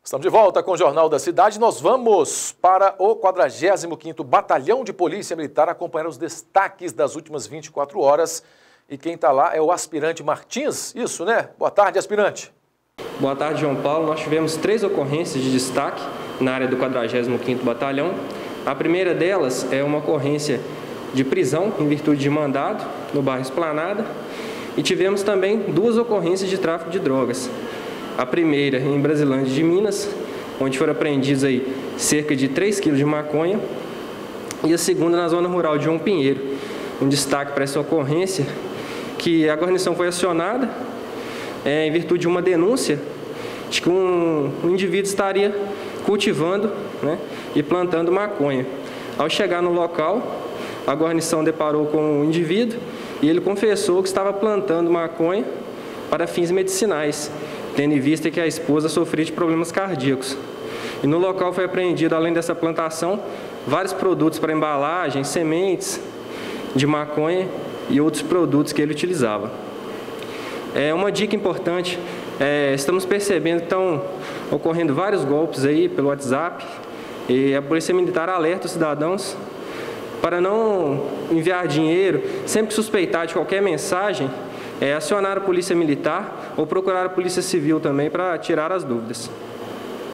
Estamos de volta com o Jornal da Cidade. Nós vamos para o 45º Batalhão de Polícia Militar acompanhar os destaques das últimas 24 horas. E quem está lá é o aspirante Martins, isso, né? Boa tarde, aspirante. Boa tarde, João Paulo. Nós tivemos 3 ocorrências de destaque na área do 45º Batalhão. A primeira delas é uma ocorrência de prisão em virtude de mandado no bairro Esplanada. E tivemos também 2 ocorrências de tráfico de drogas. A primeira em Brasilândia de Minas, onde foram apreendidos aí cerca de 3 quilos de maconha. E a segunda na zona rural de João Pinheiro. Um destaque para essa ocorrência, que a guarnição foi acionada em virtude de uma denúncia de que um indivíduo estaria cultivando, e plantando maconha. Ao chegar no local, a guarnição deparou com o indivíduo e ele confessou que estava plantando maconha para fins medicinais, tendo em vista que a esposa sofria de problemas cardíacos. E no local foi apreendido, além dessa plantação, vários produtos para embalagem, sementes de maconha e outros produtos que ele utilizava. Uma dica importante, estamos percebendo que estão ocorrendo vários golpes aí pelo WhatsApp e a Polícia Militar alerta os cidadãos para não enviar dinheiro, sempre que suspeitar de qualquer mensagem, acionar a Polícia Militar ou procurar a Polícia Civil também para tirar as dúvidas.